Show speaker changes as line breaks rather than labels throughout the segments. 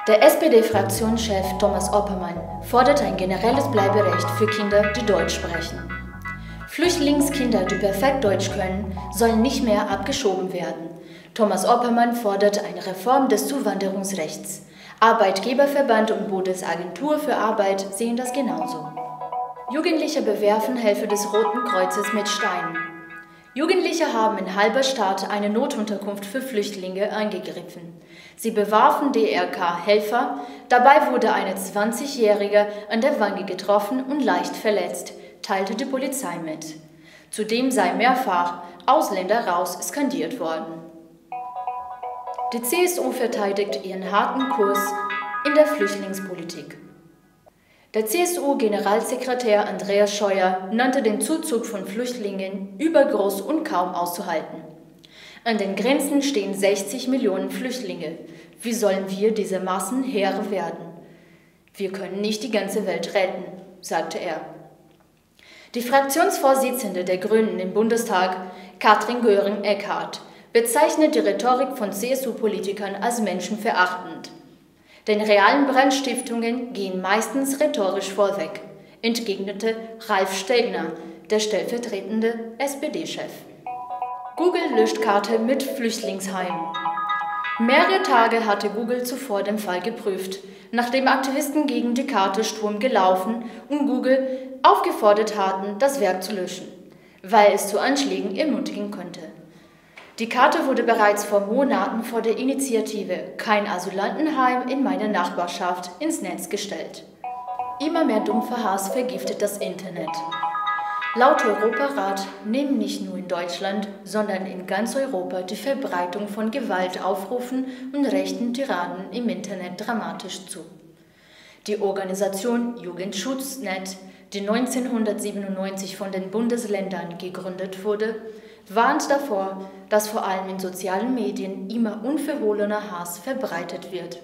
Der SPD-Fraktionschef Thomas Oppermann fordert ein generelles Bleiberecht für Kinder, die Deutsch sprechen. Flüchtlingskinder, die perfekt Deutsch können, sollen nicht mehr abgeschoben werden. Thomas Oppermann fordert eine Reform des Zuwanderungsrechts. Arbeitgeberverband und Bundesagentur für Arbeit sehen das genauso. Jugendliche bewerfen Helfer des Roten Kreuzes mit Steinen. Jugendliche haben in Halberstadt eine Notunterkunft für Flüchtlinge angegriffen. Sie bewarfen DRK-Helfer, dabei wurde eine 20-Jährige an der Wange getroffen und leicht verletzt, teilte die Polizei mit. Zudem sei mehrfach „Ausländer raus" skandiert worden. Die CSU verteidigt ihren harten Kurs in der Flüchtlingspolitik. Der CSU-Generalsekretär Andreas Scheuer nannte den Zuzug von Flüchtlingen übergroß und kaum auszuhalten. An den Grenzen stehen 60 Millionen Flüchtlinge. Wie sollen wir diese Massen Herr werden? Wir können nicht die ganze Welt retten, sagte er. Die Fraktionsvorsitzende der Grünen im Bundestag, Katrin Göring-Eckardt, bezeichnet die Rhetorik von CSU-Politikern als menschenverachtend. Denn realen Brandstiftungen gehen meistens rhetorisch vorweg, entgegnete Ralf Stegner, der stellvertretende SPD-Chef. Google löscht Karte mit Flüchtlingsheim. Mehrere Tage hatte Google zuvor den Fall geprüft, nachdem Aktivisten gegen die Karte Sturm gelaufen und Google aufgefordert hatten, das Werk zu löschen, weil es zu Anschlägen ermutigen könnte. Die Karte wurde bereits vor Monaten vor der Initiative Kein Asylantenheim in meiner Nachbarschaft ins Netz gestellt. Immer mehr dumpfer Hass vergiftet das Internet. Laut Europarat nehmen nicht nur in Deutschland, sondern in ganz Europa die Verbreitung von Gewaltaufrufen und rechten Tiraden im Internet dramatisch zu. Die Organisation Jugendschutznet, die 1997 von den Bundesländern gegründet wurde, warnt davor, dass vor allem in sozialen Medien immer unverhohlener Hass verbreitet wird.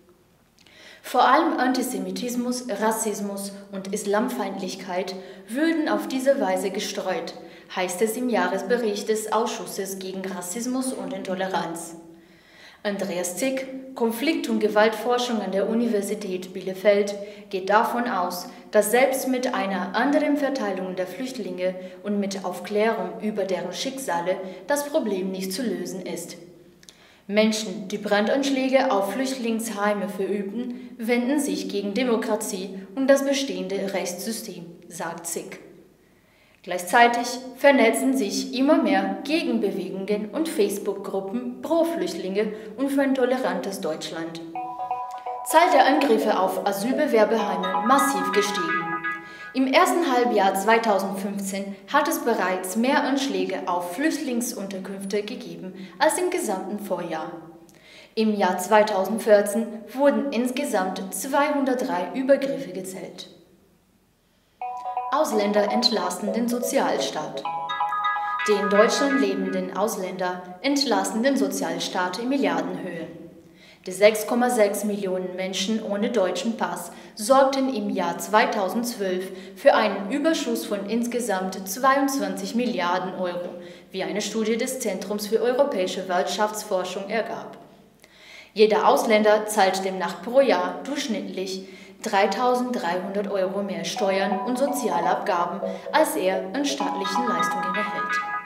Vor allem Antisemitismus, Rassismus und Islamfeindlichkeit würden auf diese Weise gestreut, heißt es im Jahresbericht des Ausschusses gegen Rassismus und Intoleranz. Andreas Zick, Konflikt- und Gewaltforschung an der Universität Bielefeld, geht davon aus, dass selbst mit einer anderen Verteilung der Flüchtlinge und mit Aufklärung über deren Schicksale das Problem nicht zu lösen ist. Menschen, die Brandanschläge auf Flüchtlingsheime verübten, wenden sich gegen Demokratie und das bestehende Rechtssystem, sagt Zick. Gleichzeitig vernetzen sich immer mehr Gegenbewegungen und Facebook-Gruppen pro Flüchtlinge und für ein tolerantes Deutschland. Zahl der Angriffe auf Asylbewerberheime massiv gestiegen. Im ersten Halbjahr 2015 hat es bereits mehr Anschläge auf Flüchtlingsunterkünfte gegeben als im gesamten Vorjahr. Im Jahr 2014 wurden insgesamt 203 Übergriffe gezählt. Ausländer entlasten den Sozialstaat. Die in Deutschland lebenden Ausländer entlasten den Sozialstaat in Milliardenhöhe. Die 6,6 Millionen Menschen ohne deutschen Pass sorgten im Jahr 2012 für einen Überschuss von insgesamt 22 Milliarden Euro, wie eine Studie des Zentrums für europäische Wirtschaftsforschung ergab. Jeder Ausländer zahlt demnach pro Jahr durchschnittlich 3.300 Euro mehr Steuern und Sozialabgaben, als er an staatlichen Leistungen erhält.